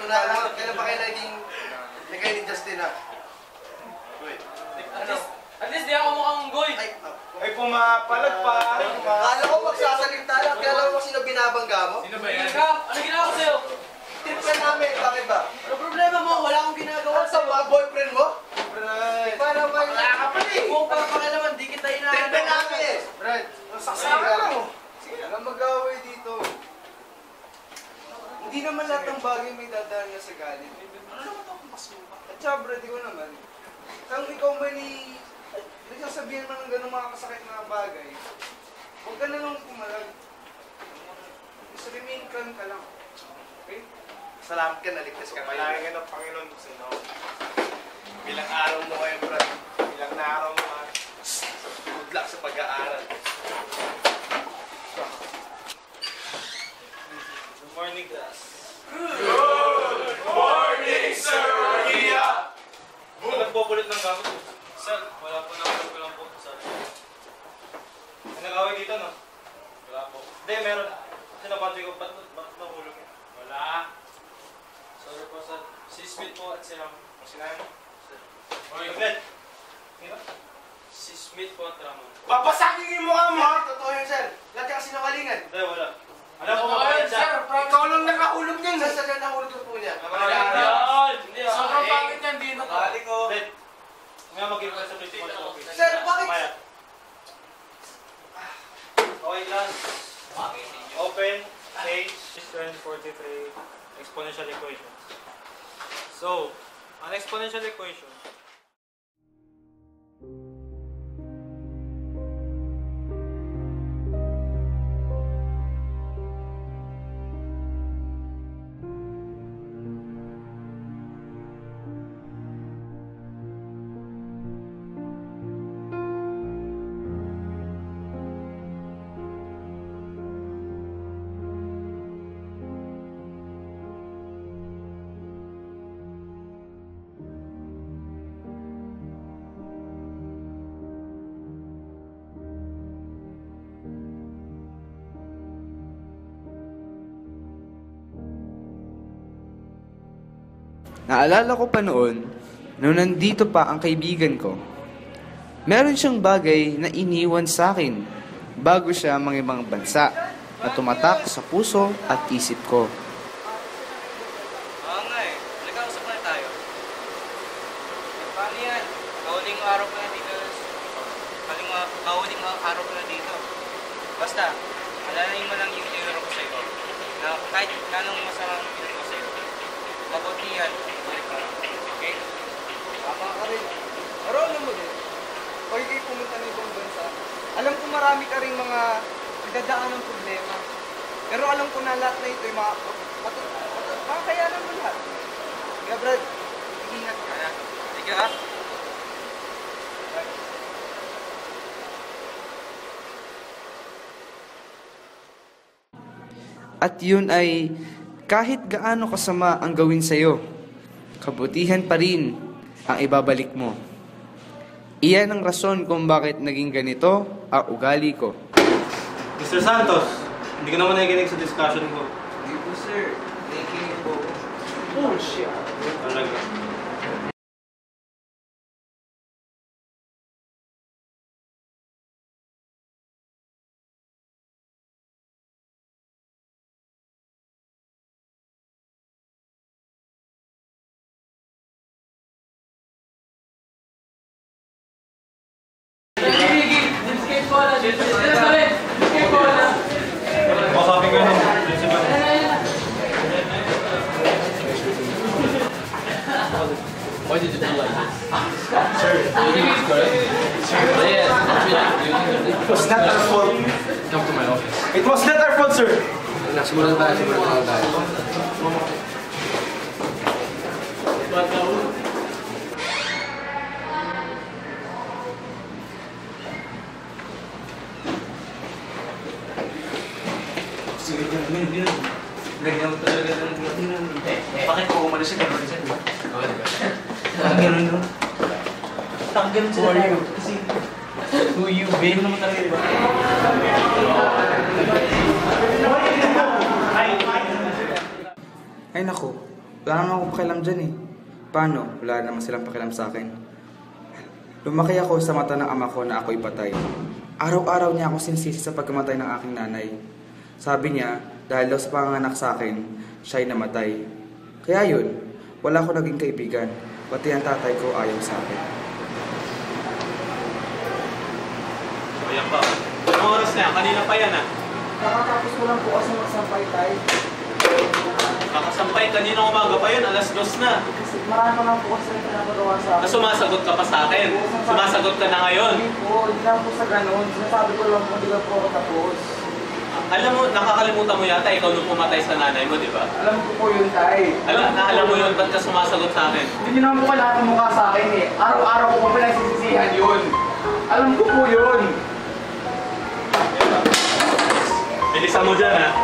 Kailan pa kayo naging Justin na? At least di ako mukhang unggoy. Ay, pumapalag pa. Kala ko magsasalita lang. Kaya alam mo sino binabangga mo? Sino ba yan? Ano ginawa ko sa'yo? Trip ka namin. Bakit ba? Ano problema mo? Wala akong ginagawa Sa mga boyfriend mo? Para ba yun? Wala ka pa eh. Kung papakilaman, di kita inaano. Trip ka namin eh. Brad, sasama lang. Sige lang mag-away dito. Hindi naman lahat ng bagay may dadaan na sa galit. Ano naman ako masuka? At saka Brad, ikaw naman. Kung ikaw man nagsasabihan man ng gano'ng mga kasakit na bagay, huwag ka na lang pumalag. Just remain calm ka lang. Okay? Salamat ka, naligtas ka ngayon. Malaki ka ng Panginoon sa inyo. Bilang araw mo kayo, Brad. Ilang na araw mo ka. Good luck sa pag-aaral. Good morning, class. Good morning, Sir Urquia! Nagpupulit ng gamit. Sir, wala po na ko lang po. Sorry. May nag-away dito, no? Wala po. Hindi, meron. Kasi napansin ko, ba't nahulog yan? Wala. Sorry po, sir. Si Smith po at si Ram. O sinayin mo? Sir. Okay. Agad. Sino? Si Smith po at Ram. Papasakingin mo ka, Mark! Totoo yun, sir. Lahat ka sinungalingan. Hindi, wala. Alam ko mabait siya. Ikaw lang nakahulog niyan. Saan na nahulog yung po niya? Hindi, Sobrang pangit yan, di na to. Bali ko. Ngayon mag-iwan sa principal sa office. Sir, bakit? Okay, last. Open page 2043 exponential equation. So, an exponential equation. Naalala ko pa noon, nung nandito pa ang kaibigan ko. Meron siyang bagay na iniwan sa akin bago siya mga ibang bansa na tumatak sa puso at isip ko. Oo nga eh. Nagkausap na tayo. Paano yan? Kahuling araw ko na dito. Kahuling araw ko na dito. Basta, alalain mo lang yung tinuro ko sa'yo. Na kahit kanong masamang tinuro ko sa'yo. Kabutihan. Okay? Tama ka rin. Pero alam mo din, pag kayo pumunta ng ibang bansa, alam ko marami ka rin mga nagdadaan ng problema. Pero alam ko na lahat na ito ay makakayanan mo lahat. Kaya Brad, ingat ka na. Sige ha? At yun ay kahit gaano kasama ang gawin sa'yo, kabutihan pa rin ang ibabalik mo. Iyan ang rason kung bakit naging ganito ang ugali ko. Mr. Santos, hindi ka naman nakikinig sa discussion ko. Hindi po sir, nakikinig po. Bullshit. Talaga. Makasapin ko yun, principal. Why did you do like this? Sir, you think it's correct? Yeah, It was not our fault. come to my office. It was not our fault, sir. Simulan tayo. Ganyan mo talaga ng bakit ko umalis siya gano'n siya, di ba? Oo, di ba? Gano'n yun. Gano'n siya tayo. Kasi, who you be? Naman talaga, di ba? Ay naku, Wala naman akong pakialam dyan eh. Paano? Wala naman silang pakialam sa akin. Lumaki ako sa mata ng ama ko na ako'y patay. Araw-araw niya ako sinisisi sa pagkamatay ng aking nanay. Sabi niya, dahil daw sa panganganak sa akin, siya'y namatay. Kaya yun, wala ko naging kaibigan. Pati ang tatay ko ayaw sa akin. So, yan pa. Anong oras na yan? Kanina pa yan, ah. Nakatapos ko lang po kasi magsampay tayo. Kakasampay, kanina umaga pa yun, 2:00 na. Kasi marami pa lang po kasi pinapagawa sa akin. Sumasagot ka pa sa akin. Sumasagot ka na ngayon. Hindi po, hindi lang po sa ganun. Sinasabi ko lang po, hindi lang po ako tapos. Alam mo, nakakalimutan mo yata, ikaw nung pumatay sa nanay mo, di ba? Alam ko po yun, tay. Alam mo yun, ba't ka sumasagot sa akin? Hindi naman po kailangan mukha sa akin eh. Araw-araw ko po pinagsisisihan yun. Alam ko po yun. Bilisan mo dyan, ha?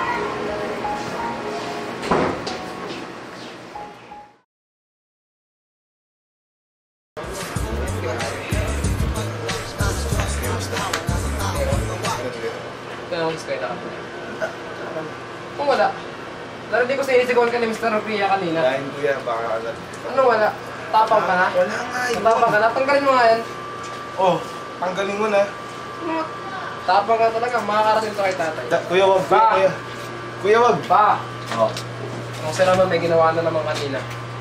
Kaya akong eskwela ka. Kung wala. Narinig ko sa inisigawan ka ni Mr. Urquia kanina. Dahil kuya, baka agad. Ano wala? Tapang ka na? Wala nga eh. Tapang ka na? Tanggalin mo nga yan. Oh, tanggalin mo na. Ano? Tapang ka talaga. Makakarating ito kay tatay. Kuya, wag. Ba? Kuya. Kuya, wag. Pa! Oo. Kung sila naman may ginawa na naman kanina.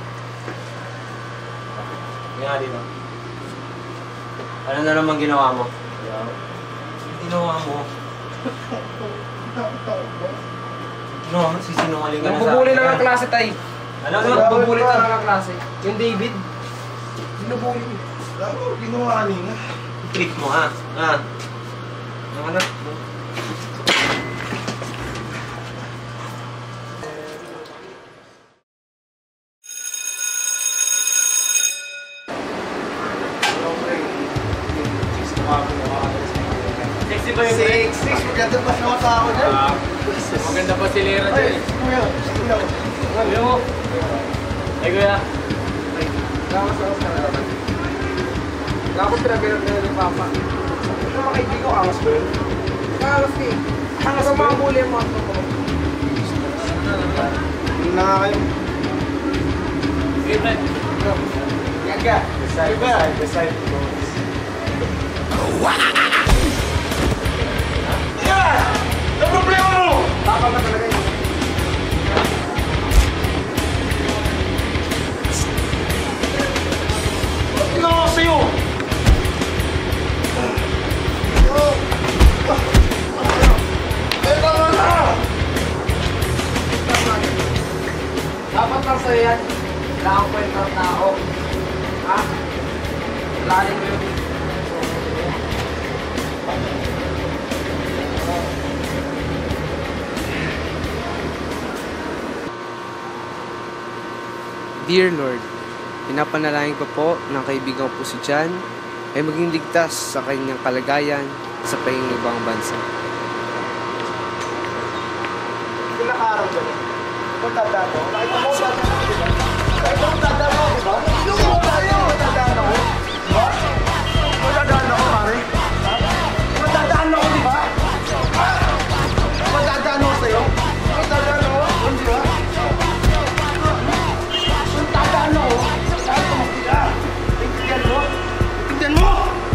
Nga dito. Ano na naman ginawa mo? Ginawa mo? No, sisinungaling ka na sa akin. Nagbubuli lang ang klase, tay. Ano? Nagbubuli lang ang klase. Yung David. Sinubuli. Wala ko, ginawa kanina. Trick mo ha? Ha? Ano na? Sexy ba yung break? 6, maganda pa sa mata ako dyan. Maganda pa si Lera dyan. Kuya, kuya. Kuya mo. Ay, kuya. Lakas ka na naman. Wala akong pinagbilang na ng papa. Ano mga kaibigan ko, angas ba yun? Angas eh. Angas ba? Mabuli ang mga ko. Hindi na nga kayo. Sige, Fred. Gaga. Beside. Yan! Ang problema mo! Papa ka talaga yun. Ano ginawa ko sa'yo? Tama na! Dapat lang sa'yo yan. Wala akong kwenta ng tao. Ha? Lalim ko yun. Dear Lord, pinapanalangin ko po ng kaibigan ko po si John ay maging ligtas sa kanyang kalagayan sa pangingibang bansa. Pinakaaraw ko na. Kung tandaan mo, nakita mo tandaan mo, di ba? Nakita mo tandaan mo, di ba? Sino mo tayo? Tandaan ako. Di ba? Matandaan ako, pare. Matandaan ako, di ba? Matandaan ako sa'yo. Matandaan ako, di ba? Matandaan ako. Saan ka magtila? Tingnan mo? Tingnan mo!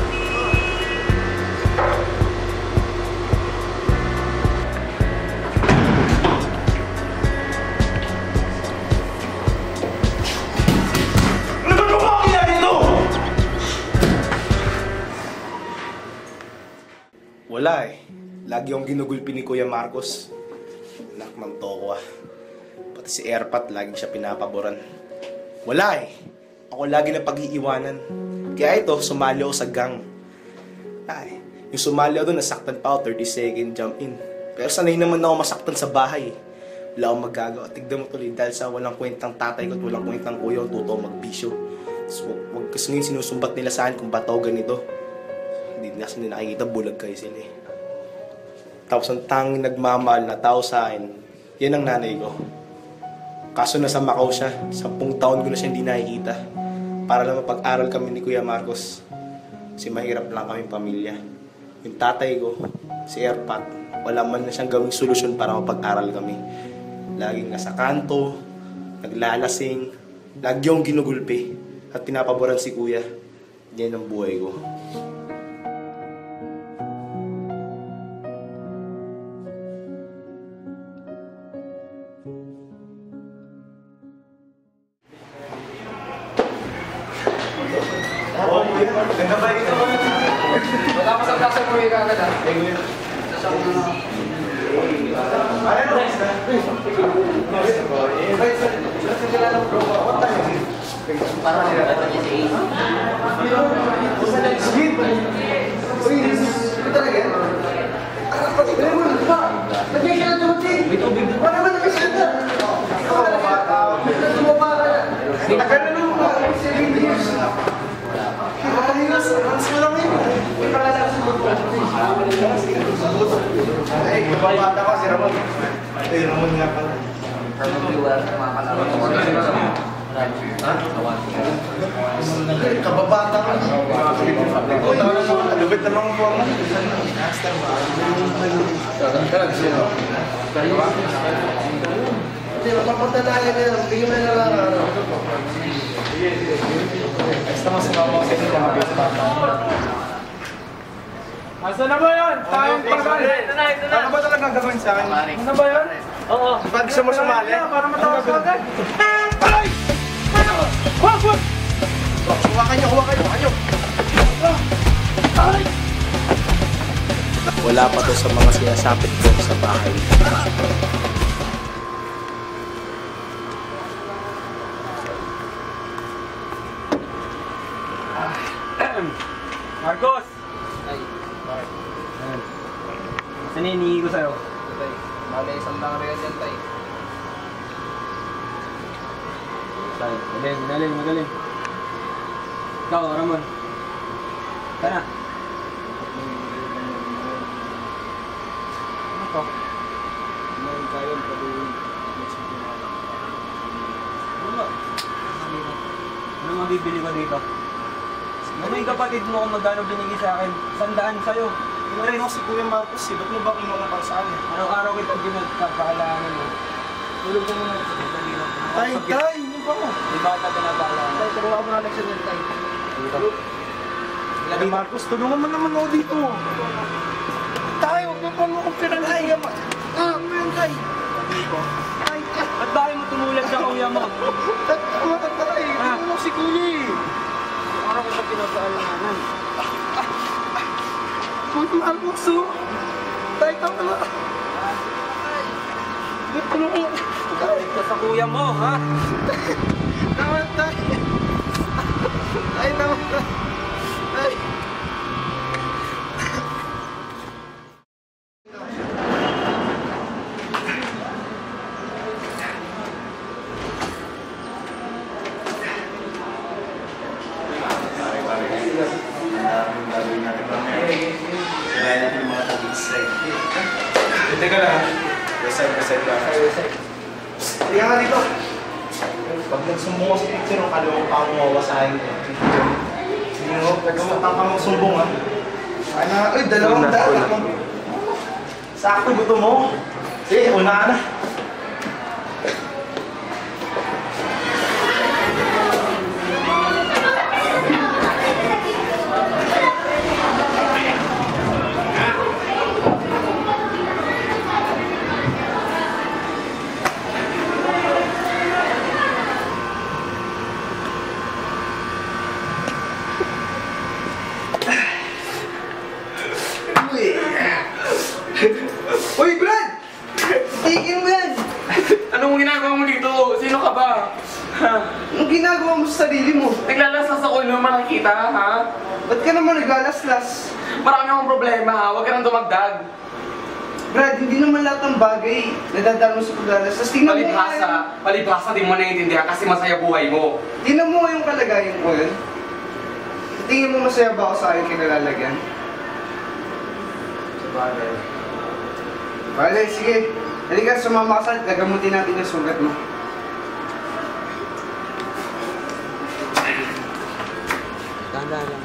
Wala eh. Lagi yung ginugulpi ni Kuya Marcos. Anak ng toko ah. Pati si Airpat, laging siya pinapaboran. Wala eh. Ako lagi na pag-iiwanan. Kaya ito, sumali ako sa gang. Ay, yung sumali ako doon, nasaktan pa ako, 30-second jump in. Pero sanay naman ako masaktan sa bahay eh. Wala akong magagawa. Tignan mo tuloy, dahil sa walang kwentang tatay ko at walang kwentang kuya, ang totoo magbisyo. So, wag kasi ngayon sinusumbat nila sa akin kung ba't ako ganito. Hindi na kasi nakikita, bulag kayo sila eh. Tapos ang tanging nagmamahal na tao sa akin, yan ang nanay ko. Kaso nasa Macau siya, 10 taon ko na siya hindi nakikita. Para lang mapag-aral kami ni Kuya Marcos. Kasi mahirap lang kaming pamilya. Yung tatay ko, si Airpat, wala man na siyang gawing solusyon para mapag-aral kami. Laging nasa kanto, naglalasing, lagi akong ginugulpi at pinapaboran si kuya. Yan ang buhay ko. Wala pa sa klase mo yung kagad ah. Bata ko si Ramon. Ay, Ramon nga pala. Kababata ko. Lubit naman po ako. Hindi, mapapunta na yun. Bigyan mo na lang. Basta mas mamaw sa inyo mga bata. Asa na ba yun? Tayong pagkal. Ano ba talaga gagawin sa akin? Ano ba yun? Oo. Pag gusto mo sumali? Para matawas ka agad. Ay! Wag! Huwakan nyo! Ay! Wala pa to sa mga sinasapit ko sa bahay. Marcos! Saan yung hinihingi ko sa'yo? Tay, mali isang lang rin yan, tay. Magaling. Ikaw, Ramon. Tara. Ano to? Ano mabibili ko dito? Ano yung kapatid mo kung magkano binigay sa akin? 100 sa'yo. Tingnan mo si Kuya Marcos, ba't mo ba kinuha para sa akin? Araw-araw kita pinagpapakalangan mo. Tulog ko muna sa dali lang. Tay! Hindi pa mo! Di ba kita pinapakalangan? Tay, turuan mo na leksyon yan, tay. Kuya Marcos, tulungan mo naman ako dito. Tay, huwag mo pa mo kong pinalay. Ano yan, Tay? Tay! Ba't bakit mo tumulad sa kuya mo? Tay! Ano mo si Kuya eh? Araw ko sa pinapakalangan. Kuya Marcos, oh! Tay, tama na! Tulungan mo! Galit ka sa kuya mo, ha? Tama, Tay! Tay, tama na! Tay! Teka lang. Resign lang. Hindi ka nga dito. Pag nagsumbong ko sa picture, ang kalawang pa akong mawawasahin ko. Sige nga, nagsumatang ka mong sumbong ha. Ay, 200. Sakto gusto mo. Sige, una ka na. Uy, Brad! Tigil mo yan! Anong ginagawa mo dito? Sino ka ba? Ha? Anong ginagawa mo sa sarili mo? Naglalasas ako, hindi mo makikita, ha? Ba't ka naman naglalaslas? Marami akong problema, ha? Huwag ka nang dumagdag. Brad, hindi naman lahat ng bagay nadadaan mo sa paglalaslas. Tingnan mo Palibhasa din mo naiintindihan kasi masaya buhay mo. Tingnan mo yung kalagayan ko yun. Tingin mo masaya ba ako sa akin kinalalagyan? Sabagay. Vale, sige. Halika, sumama ka sa gagamutin natin yung sugat mo. Tanda lang.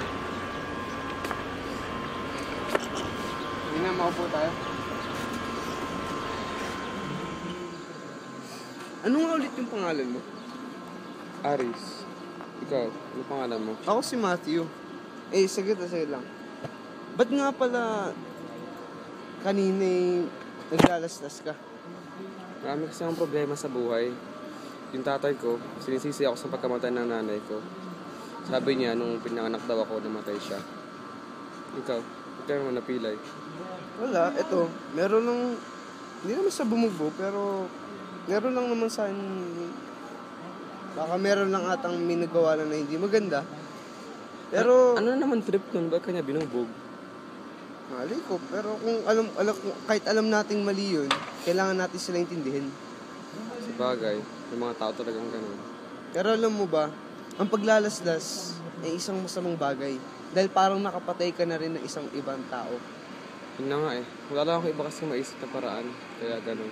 Hindi na, maupo tayo. Ano nga ulit yung pangalan mo? Aris. Ikaw, ano pangalan mo? Ako si Matthew. Sige lang. Ba't nga pala kanina naglalaslas ka? Marami kasi akong problema sa buhay. Yung tatay ko, sinisisi ako sa pagkamatay ng nanay ko. Sabi niya, nung pinanganak daw ako, namatay siya. Ikaw, ito naman napilay. Wala, eto. Meron lang, hindi naman sa bumugbo, pero meron lang naman sa akin, baka meron lang atang minagawa na hindi maganda. Pero, Ano naman trip nun? Ba't kanya binugbog? mali ko, pero kung kahit alam nating mali yun, kailangan natin sila intindihin. Sa bagay, yung mga tao talagang ganun. Pero alam mo ba, ang paglalaslas ay isang masamang bagay. Dahil parang nakapatay ka na rin ng isang ibang tao. Yun na nga eh. Wala lang ako iba kasi maisip na paraan. Kaya ganun.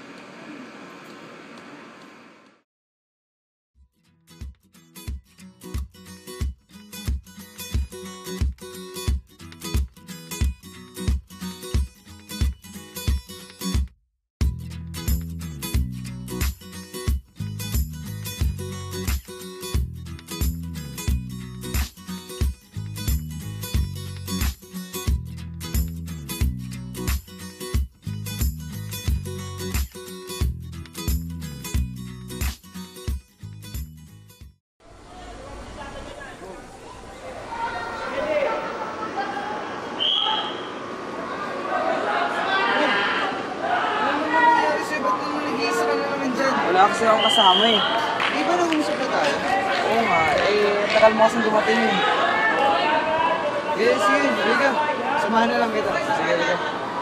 Wala kasi akong kasama eh. Di ba nag-uusap na tayo? Oo nga, tagal mo kasing dumating eh. Sige, halika. Samahan na lang kita. Sige, halika.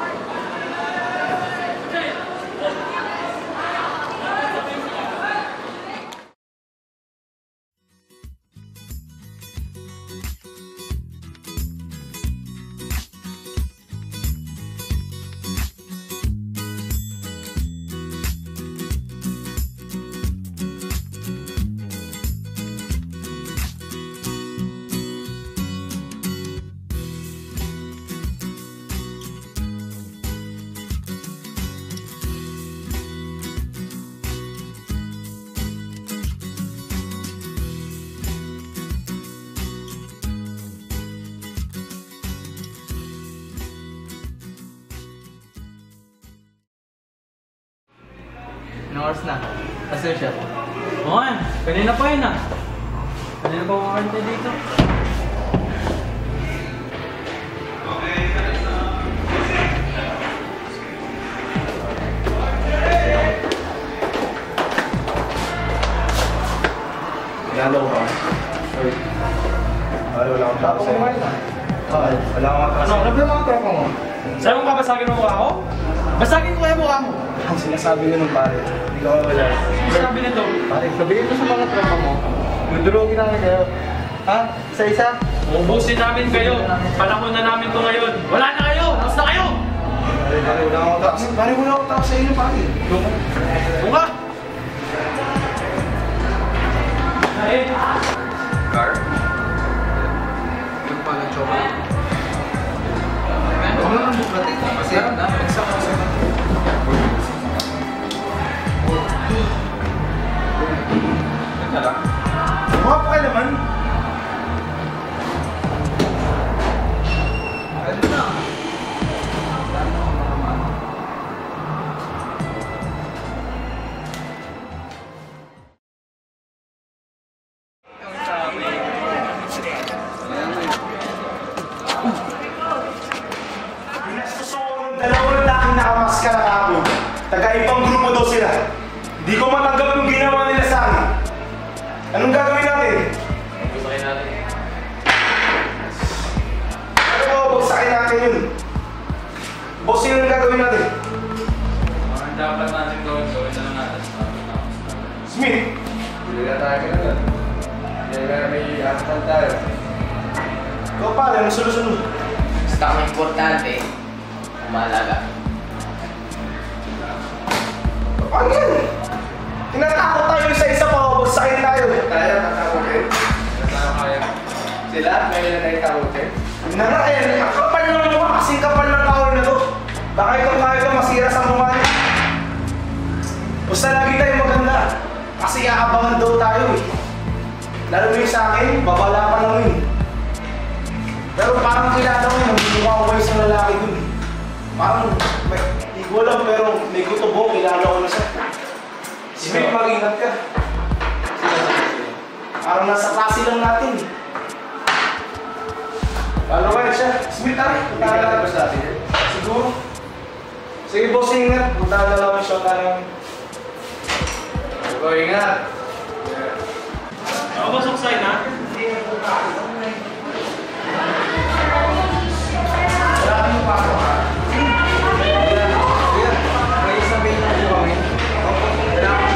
Anong oras na? Kasi siya. Oo nga, kanina pa yun ah. Kanina pa kumakanta dito. Nalo ko ba? Sorry. Wala akong tao sa'yo. Wala akong tao sa'yo. Ano ba yung mga tropa mo? Sa'yo mo babasagin mo mukha ko? Basagin ko yung mukha mo! Ang sinasabi nyo ng pare, hindi ka wala. Ano sabi nito? Pare, sabihin mo sa mga tropa mo, nudurugin namin kayo. Ha? Isa-isa? Ubusin namin kayo. Panahon na namin to ngayon. Wala na kayo! Tapos na kayo! Pare, wala akong tao sa'yo. Pare, wala akong tao sa inyo, pare. Bunga! Ay! Car? Yung pala chocolate. Ano naman buklatin? Kasi isa ko sa Teka lang. Mukha pa ka naman. ano na? Dalawang lalaking nakamaskara kahapon. Taga-ibang grupo daw sila. Di ko matanggap yung ginawa nila sa akin. Anong gagawin natin? Bagsakin natin. Ano ba, bagsakin natin yun? Boss, yun ang gagawin natin? Ang dapat natin gawin na lang natin. Smith! Hindi na tayo ganun. Hindi na may aktal tayo. Ikaw pala, anong sunod-sunod? Basta ang importante, umalaga. Paano yan? Tinatakot tayo isa-isa pa, bagsakin tayo. Tayo, tatakutin. Sila, may ilan na itakutin. Nana, ang kapal ng mukha, kasing kapal ng tao na to. Baka ikaw kaya ka masira sa mukha niya. Basta lagi tayo maganda. kasi aabangan daw tayo eh. Lalo mo yung sa akin, babala pa lang yun. Pero parang kilala ko yun, mukha ko kayo sa lalaki dun eh. Parang, hindi ko alam pero may gutobo, kilala ko na siya. Smith, mag-ingat ka. Parang nasa klase lang natin eh. Lalo kayo siya. Smith, tayo. Punta na lang ba sa atin? Siguro. Sige, boss, ingat. Punta na lang ang shot namin. Go, ingat. Ako ba suksay na? Wala kang pa ako ha. May sabihin na po kami. Wala kang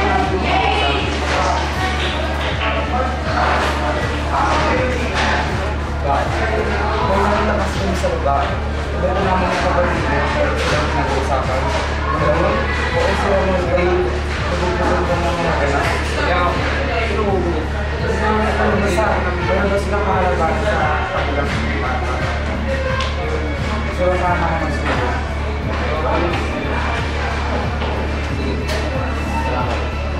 kung nalakas kami sa lugar, meron naman ang kapatid mo, kailangan nag-uusapan. Ganoon, okay sila mo yung nagugulong ko ng mga ganas. Kaya, sinuhuli. Kasi naman ito naman sa akin, wala ba silang mahalagaan sa kagulang sa mga bata. So, sama naman sila. Salamat.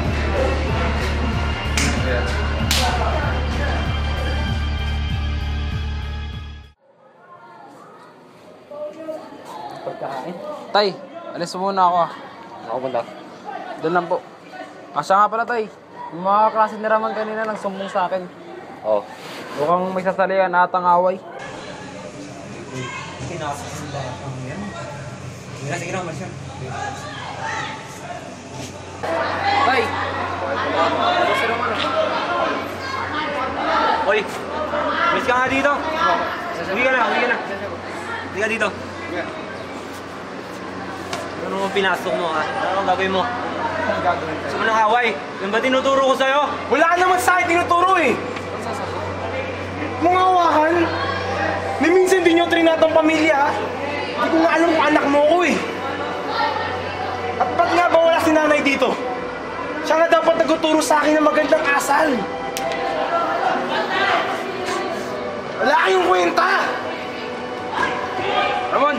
Tay, alis muna ako ah. Ako punta. Doon lang po. Siya nga pala, Tay. Yung mga klase ni Raman kanina nang sumbong sa akin. Oo. Mukhang may sasalihan atang away. Kinasas nila ang yan. Sige na, umalis yan. Tay! Hoy! Umalis ka nga dito! Uwi ka na, uwi ka na. Uwi ka dito. Ano mo pinasok mo ha? Ano ang gagawin mo? Gusto mo ng away? Yan ba tinuturo ko sa'yo? Wala ka naman sa akin tinuturo eh! Mga awakan! Ni minsan din yung trinatang pamilya. Hindi ko nga alam kung anak mo ko eh. At ba't nga ba wala si nanay dito? Siya nga dapat nagtuturo sa akin ng magandang asal. Wala kayong kwenta! Ramon!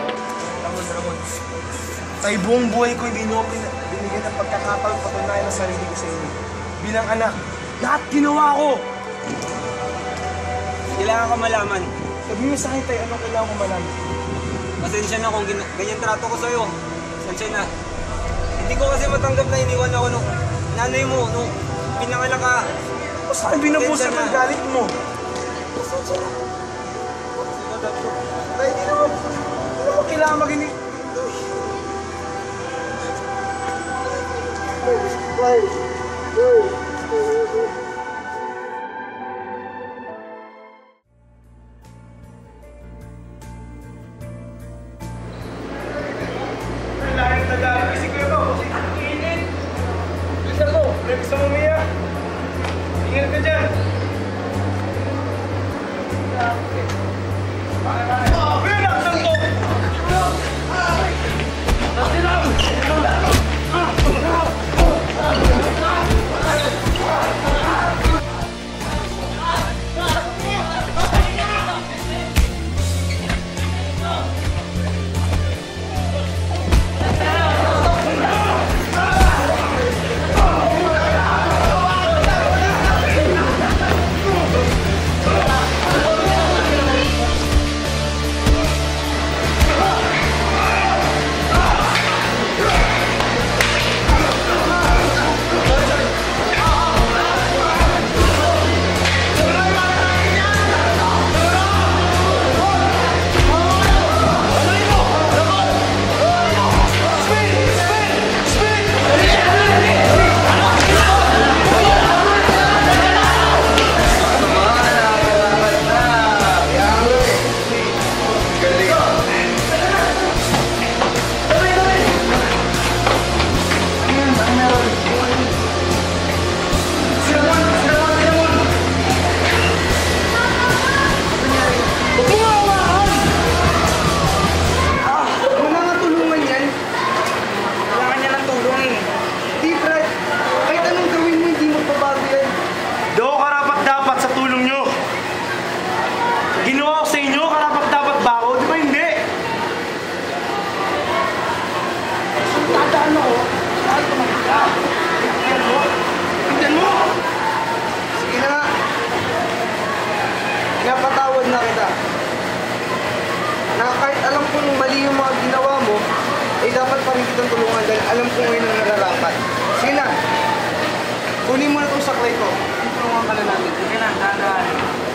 Tay, buong buhay ko hindi nyo binigyan ng pagkakataon patunayan ang sarili ko sa inyo. Bilang anak, lahat ginawa ko! Kailangan ka malaman. Sabi mo sa akin, Tay, anong kailangan ko malaman? Pasensya na kung ganyan trato ko sa'yo. Pasensya na. Hindi ko kasi matanggap na iniwan ako nung nanay mo, nung pinanganak ka. O saan binubusap ang galit mo? Tay, hindi naman kailangan maginig. Lahing Tagalog, isip ko ito. Init. Bisa ko, may gusto mo umiya. Ingat ka dyan. Bakit? Bakit? Bakit? alam kong mali yung mga ginawa mo, eh dapat pa rin kitang tulungan dahil alam ko ngayon ang nararapat. Sige na, kunin mo na itong saklay ko. Tulungan ka na namin. Sige na, dahan-dahan.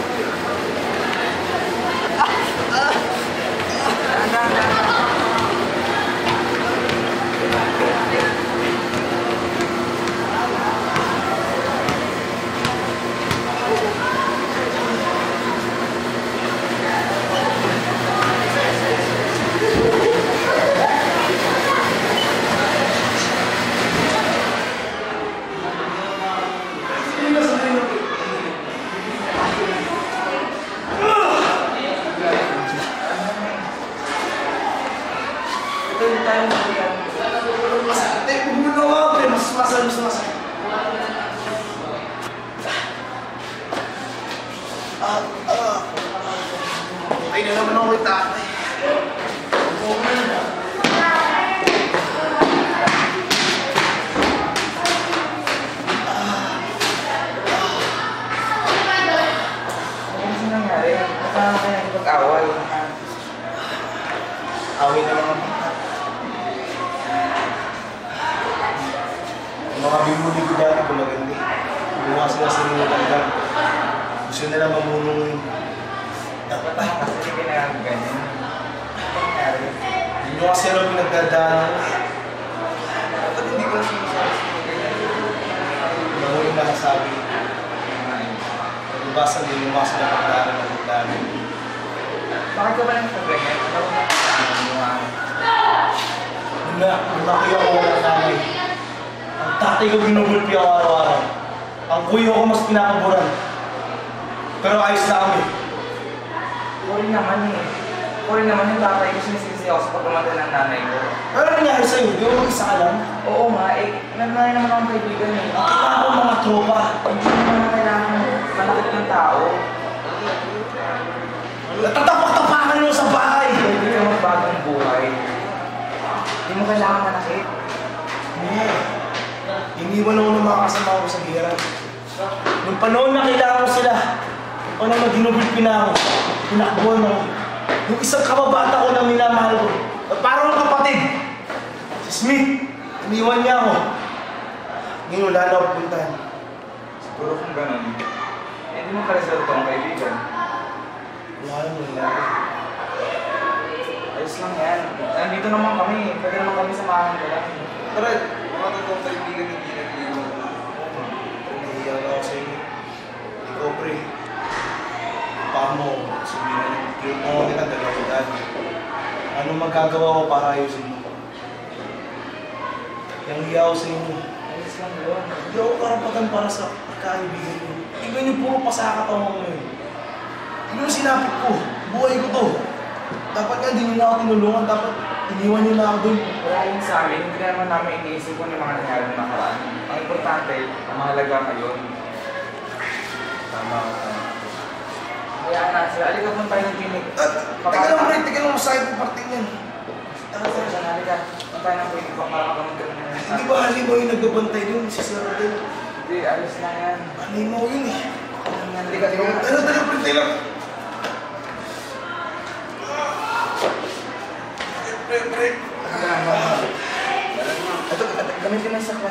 Dahan-dahan. Ay na naman ako tatay. Ano nangyari? Kasama kayo nakipag-away. Away na lang ako. Yung mga bimuli ko dati gumagandi. Gumawa sila sa mga tanda. Gusto nila mamunong yun. Dapat ay, Kasi kailangan ganyan. Ano nangyari? yun yung kasi lang pinagdadaanan. Dapat hindi ko lang sinasabi. Mamuling na nasabi. Nagubasa din yung mga sila pagdaanan ng pagdaanan. Bakit ka ba lang nagkaganyan? Ano ba naman? Nung nakaya ko walang nanay. Ang tatay ko binubulpi ako araw-araw. Ang kuya ko mas pinakaburan. Pero ayos na kami. Uri naman eh. Uri naman yung tatay ko sinisisi ako sa pagkamatay ng nanay ko. Pero nangyari sa'yo, di mo mag-isa ka lang. Oo nga eh. Nanay naman akong kaibigan eh. Nakita ko mga tropa. Hindi mo naman kailangan malakit ng tao. Natatapak-tapakan mo sa bahay. Pwede ka magbagong buhay. Hindi mo kailangan malakit. Hindi. Iniwan ako ng mga kasama ko sa gira. Nung panahon na kailangan ko sila, nung panahon na ginubulpi na ako, pinakbuhan ako. Yung isang kababata ko na minamahal ko, at parang ang kapatid, si Smith, iniwan niya ako. Ngayon wala na ako puntahan. Siguro kung ganun, eh di mo ka-reserve ang kaibigan. Wala na nangyari. Ayos lang yan. Nandito naman kami. Pwede naman kami samahan ka lang. Tara, mga totoong kaibigan hindi nag-iwan. Nahihiya na ako sa inyo. Ikaw, pre. Paano sabihin na yung mga kita dalawang. Ano magagawa ko para ayusin mo? Yang hiya ako sa inyo. Ayos lang yun. Hindi ako karapatan para sa kaibigan mo. Tignan niyo puro pasaka ako ngayon. Ano yung sinapit ko? Buhay ko to. Dapat nga hindi niyo na ako tinulungan. Dapat iniwan niyo na ako doon. Wala yun sa amin. Hindi naman namin iniisip kung yung mga nangyari ng nakaraan. Ang importante, ang mahalaga ngayon. Tama. Kaya na sila. Halika punta tayo ng clinic. Teka lang, pre. Teka lang, masakit yung parte niyan. Halika. Punta tayo ng clinic para magamot ka na. Hindi ba halima yung nagbabantay doon? Si Sir Rodel. Hindi, ayos lang yan. Halima ko yun eh. Halika, tingnan mo. Tara, pre. Teka lang. Pre. Ito, gamitin mo yung saklan.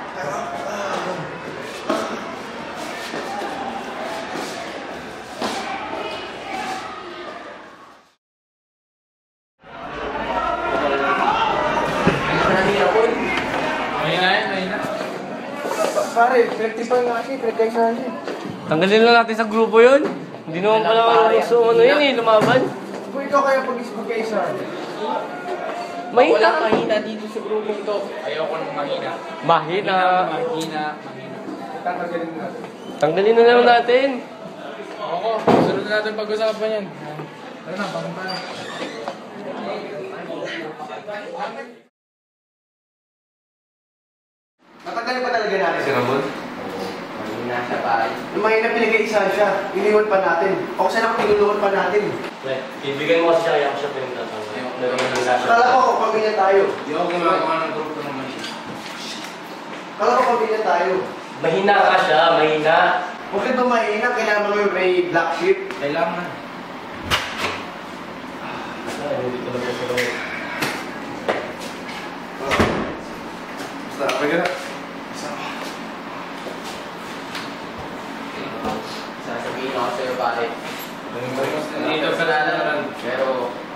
Pare, pinagtipan nga siya, pinagkaisahan siya. Tanggalin lang natin sa grupo yun. Hindi naman pala gusto ano yun eh, lumaban. Kung ikaw kaya pag-magkaisahan. Mahina. Walang mahina dito sa grupo ito. Ayoko ng mahina. Mahina. Mahina. Tatanggalin mo natin. Tanggalin na lang natin. Oo, sunod na natin pag-usapan yan. Ano na, pang pa. Natanggalin pa talaga natin si Ramon? Mahina siya pare. Nung mahina pinag-iisahan siya, iniwan pa natin. O kasi ako tinulungan pa natin. Ibigay mo kasi siya, kaya ako siya pinagtatanggal. Kala ko pamilya tayo. Di ako gumagawa ng grupo ng mahina. Kala ko pamilya tayo. Mahina ka siya, mahina. Bakit ba mahina? Kailangan mo yung may black sheep. Kailangan. Ay, dito. Tulog na sila. Basta, pwede na. Sasabihin ako sa'yo, pare. Dito sa naman, pero...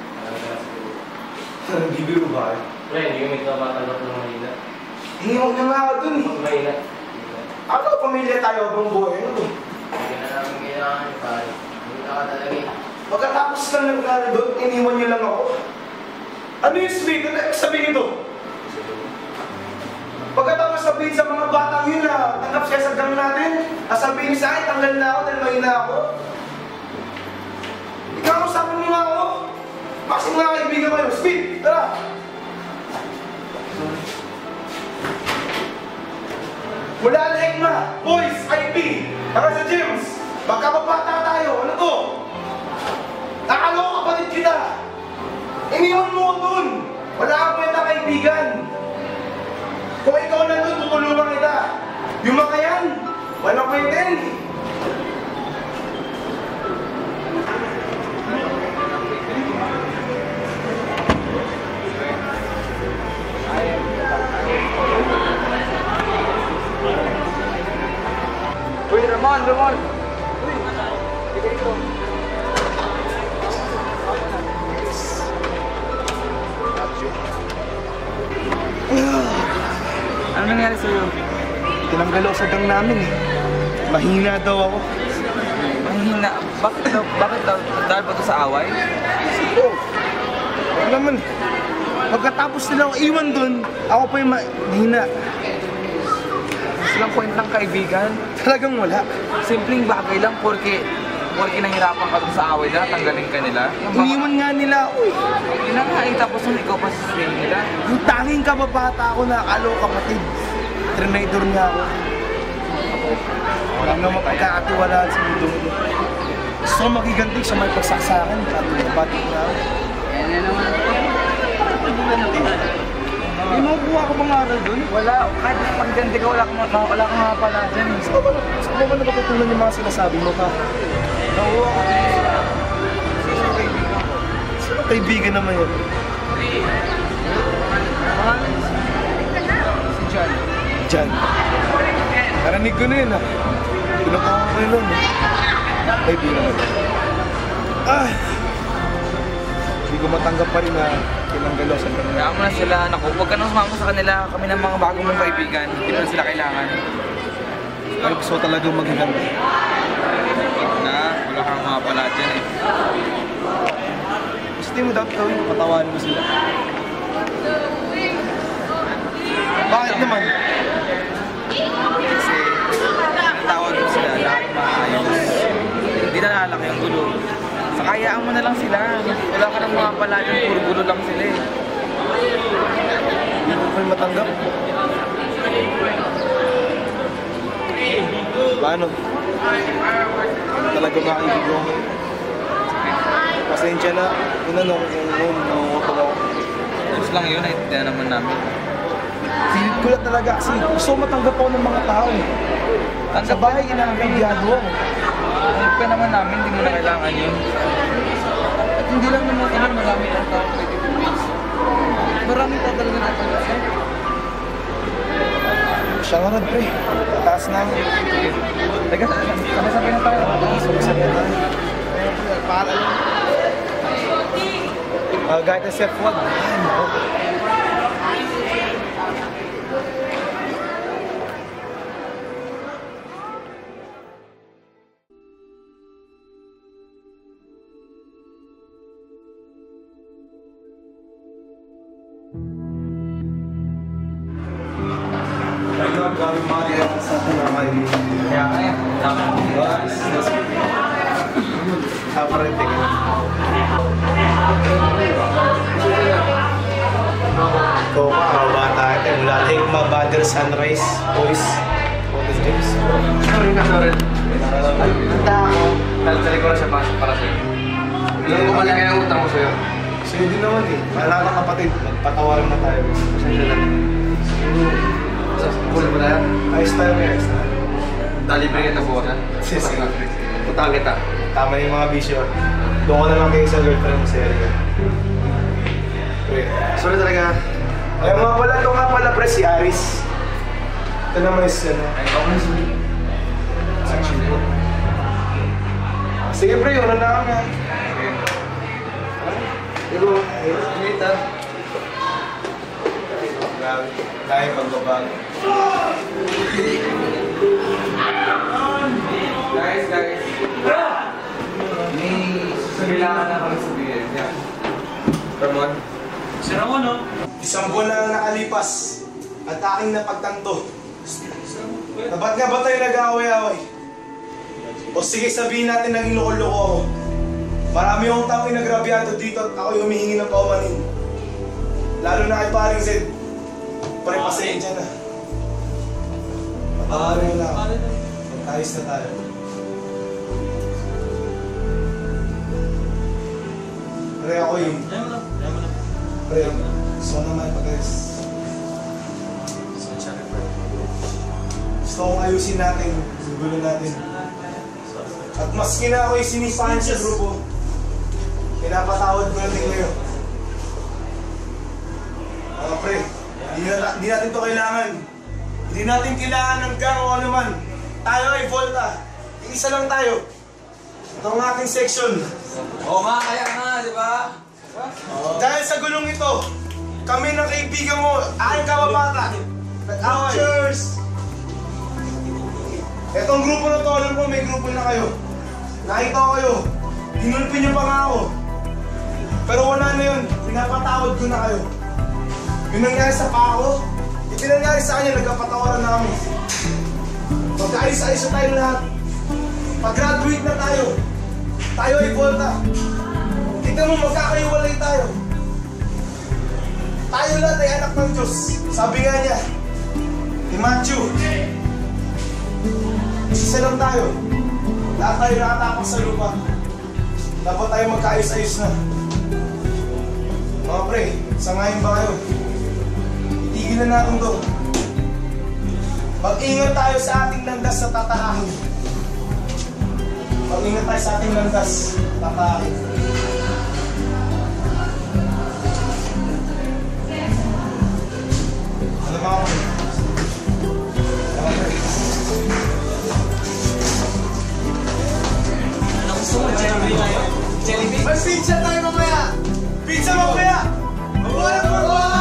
Bibiro ba? Pre, hindi kami tumatanggap ng mahina. Iniwag na nga ako dun eh. Mahina. Ano, pamilya tayo habang buhay? Ano? Hindi na namin kailangan, pare. Hindi na ka talaga eh. Pagkatapos lang nagkala doon, iniwan niyo lang ako. Ano yung sweet? Ano yung sabihin nito? Pagkatapos sabihin sa mga batang yun na tanggap siya sa gang natin, sabihin niyo sa akin, tanggal na ako dahil mahina ako. Ikaw, usapin mo nga ako. Bakit mga kaibigan kayo? Sweet, tara! Wala na Ekma, boys, IP, tara sa gyms. Magkababata tayo, ano to? Nakalaw kapatid kita. Iniwan mo ko dun. Wala kang kwenta kaibigan. Kung ikaw na dun, tutulungan kita. Yung mga yan, walang kwenten. Uy, Ramon! Uy! Sige dito. Ano nangyari sa'yo? Tinanggal ako sa gang namin eh. Mahina daw ako. Mahina. Bakit daw? Dahil ba ito sa away? Oo. Wala naman. Pagkatapos nila ako iwan dun, ako pa yung mahina. Silang kwentang kaibigan. Talagang wala. Simpleng bagay lang porque nahirapan ka dun sa away nila, tanggalin ka nila. Iniwan nga nila ako eh. Yun na nga, tapos nung ikaw pa sa nila. Yung tanging kababata ako na akala ko kapatid. Trinidor nga ako. Wala naman pagkakatiwalaan sa mundo mo. Gusto ko magiganti sa may pagsaksakan. Kapatid na ako. Yan na naman. Hindi mo kuha ko bang aral dun? Wala, kahit pagganti ka, wala kang mga pala dyan. Saan ba napatutunan yung mga sinasabi mo ka? Nakuha ko din sila. Sino kaibigan naman yun? Si John. Jan. Narinig ko na yun ah. Pinatawa ko yun nun. Kaibigan mo. Ah! Hindi ko matanggap pa rin na tinanggalo sa kanila. Kaya mo na sila, naku, huwag ka nang sumama sa kanila. Kami ng mga bagong mong kaibigan. Hindi na sila kailangan. Pero gusto ko talagang magiganda. Wala kang mga pala dyan eh. Gusto mo daw gawin, patawanin mo sila. Bakit naman? Kasi, natawag mo sila, lahat maayos. Hindi na lalaki ang gulo. Sakayaan mo na lang sila. Wala ka ng mga pala dyan, puro gulo lang sila eh. Hindi ko kayo matanggap. Paano? Talaga makikigong. Pasensya na. Yun ano, nangungutong ako. Gusto lang yun, naintindihan naman namin. Pilit ko lang talaga kasi gusto ko matanggap ako ng mga tao. Sa bahay, inaambiyado ako. Tanggap ka naman namin, hindi mo na kailangan yun. At hindi lang naman kami, marami ang tao pwede tumis. Marami pa talaga natanggap. Siya nga rin, pre. Taas na. Teka, sabay-sabay na tayo. Sabay-sabay na tayo. Paalam. Guide na Chef Wag. Maraming mga reaction sa atin mga kaibigan. Kaya kaya. Kaparating. Ikaw ka, bata ito. Mula lang mga Badger Sunrise Boys. Boys James. Sorry ka, sorry. Handa ako. Dali ko na siya para sa'yo. Alam ko malaki ang utang ko sa'yo. Sa'yo din naman eh. Wala ka kapatid. Magpatawaran na tayo. Pasensya lang. Kulo ba tayo? Ayos tayo may ayos tayo. Dalibre kita buwasan. Sige. Utang kita. Tama na yung mga bisyo. Doon ko na lang kayo sa girlfriend mo sa area. Pre, sorry talaga. Ay, mga pala, ito nga pala, pre, si Aris. Ito naman is, ano? Ay, ako na si sige, pre, una na kami. Digo, inita. Grabe, tayo magbabago. Guys. May kailangan na kami sabihin. Yeah. Ramon? Si Ramon, no? Isang buwan na ang nakalipas at aking napagtanto. Na ba't nga ba tayo nag-aaway-aaway? O sige, sabihin natin naging loko-loko ako. Marami akong taong inagrabyado dito at ako'y humihingi ng paumanin. Lalo na kay paring Zed. Pare, pasensya na. Patawarin mo na ako. Magtayos na tayo. Pare, ako'y... Pare, gusto ko naman pag-ayos. Gusto kong ayusin natin. Gulo natin. At maski na ako'y sinipahan sa grupo, pinapatawad ko natin ngayon. Mga pre, hindi natin to kailangan. Hindi natin kailangan ng gang o ano man. Tayo ay Volta. Iisa lang tayo. Ito ang ating section. Oo nga, kaya nga, di ba? Dahil sa gulong ito, kami ng kaibigan mo, aking kababata, nag-away. Cheers! Etong grupo na to, alam ko may grupo na kayo. Nakita ko kayo, hinulpin niyo pa nga ako. Pero wala na yun, pinapatawad ko na kayo. Yung nangyari sa pako, yung pinangyari sa kanya, nagkapatawaran na kami. Magkaayos-ayos na tayo lahat. Pag-graduate na tayo, tayo ay Volta. Tignan mo, magkakaiwalay tayo. Tayo lahat ay anak ng Diyos. Sabi nga niya, ni Matthew, isa lang tayo. Lahat tayo nakatapak sa lupa. Dapat tayo magkaayos-ayos na. Mga pre, sangayin ba kayo? Itigil na natin to. Mag-ingat tayo sa ating landas sa tatahakin. Mag-ingat tayo sa ating landas sa tatahakin. Ano mga pre? Mga pre. May pizza tayo mamaya! Pizza mamaya! Mabuhay mo!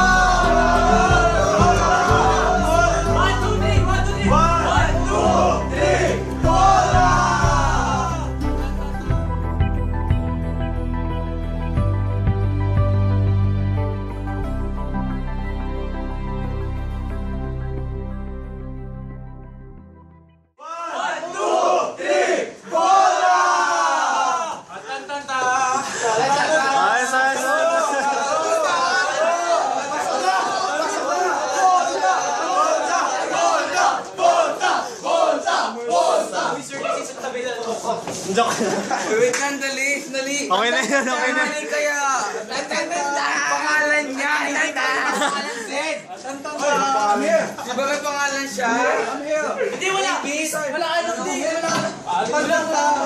Wait lang, dali. Okay na yun, okay na. Dali kaya. Pangalan niya. Pangalan Zed. Di ba may pangalan siya? Hindi, wala. Wala ka lang din. Wala ka lang.